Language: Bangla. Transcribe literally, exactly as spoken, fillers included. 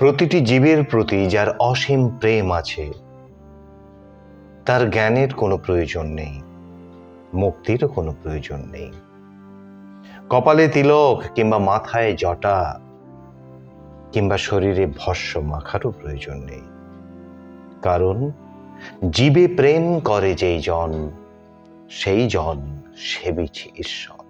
প্রতিটি জীবের প্রতি যার অসীম প্রেম আছে, তার জ্ঞানের কোনো প্রয়োজন নেই, মুক্তিরও কোনো প্রয়োজন নেই। কপালে তিলক কিংবা মাথায় জটা কিংবা শরীরে ভস্ম মাখারও প্রয়োজন নেই, কারণ জীবে প্রেম করে যেই জন, সেই জন সেবিছে ঈশ্বর।